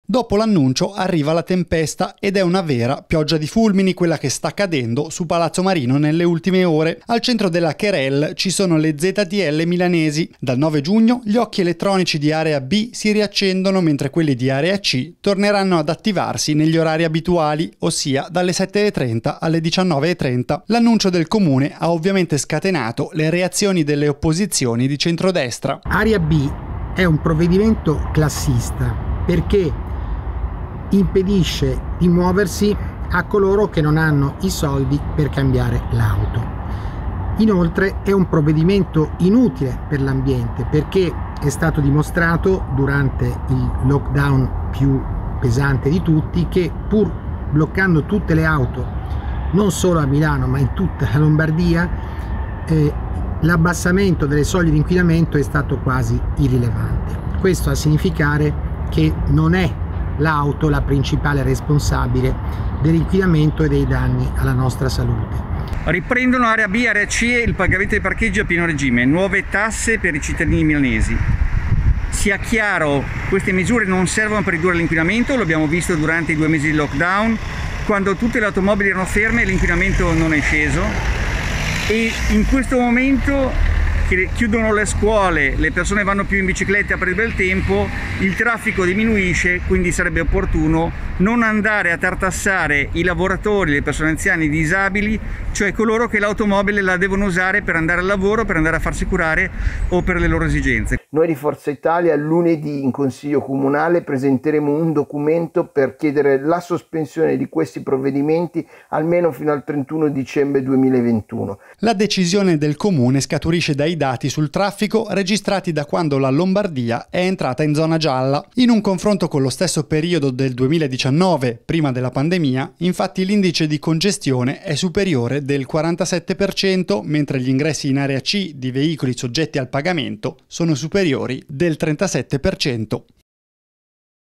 Dopo l'annuncio arriva la tempesta ed è una vera pioggia di fulmini quella che sta cadendo su Palazzo Marino nelle ultime ore. Al centro della Querelle ci sono le ZTL milanesi. Dal 9 giugno gli occhi elettronici di area B si riaccendono mentre quelli di area C torneranno ad attivarsi negli orari abituali, ossia dalle 7:30 alle 19:30. L'annuncio del comune ha ovviamente scatenato le reazioni delle opposizioni di centrodestra. Area B è un provvedimento classista perché impedisce di muoversi a coloro che non hanno i soldi per cambiare l'auto. Inoltre è un provvedimento inutile per l'ambiente perché è stato dimostrato durante il lockdown più pesante di tutti che pur bloccando tutte le auto, non solo a Milano ma in tutta la Lombardia, l'abbassamento delle soglie di inquinamento è stato quasi irrilevante. Questo a significare che non è l'auto la principale responsabile dell'inquinamento e dei danni alla nostra salute. Riprendono area B, area C e il pagamento dei parcheggi a pieno regime, nuove tasse per i cittadini milanesi. Sia chiaro, queste misure non servono per ridurre l'inquinamento, lo abbiamo visto durante i 2 mesi di lockdown, quando tutte le automobili erano ferme l'inquinamento non è sceso e in questo momento che chiudono le scuole, le persone vanno più in bicicletta per il bel tempo, il traffico diminuisce, quindi sarebbe opportuno non andare a tartassare i lavoratori, le persone anziane, i disabili, cioè coloro che l'automobile la devono usare per andare al lavoro, per andare a farsi curare o per le loro esigenze. Noi di Forza Italia lunedì in Consiglio Comunale presenteremo un documento per chiedere la sospensione di questi provvedimenti almeno fino al 31 dicembre 2021. La decisione del comune scaturisce dai dati sul traffico registrati da quando la Lombardia è entrata in zona gialla. In un confronto con lo stesso periodo del 2019, prima della pandemia, infatti l'indice di congestione è superiore del 47%, mentre gli ingressi in area C di veicoli soggetti al pagamento sono superiori del 37%.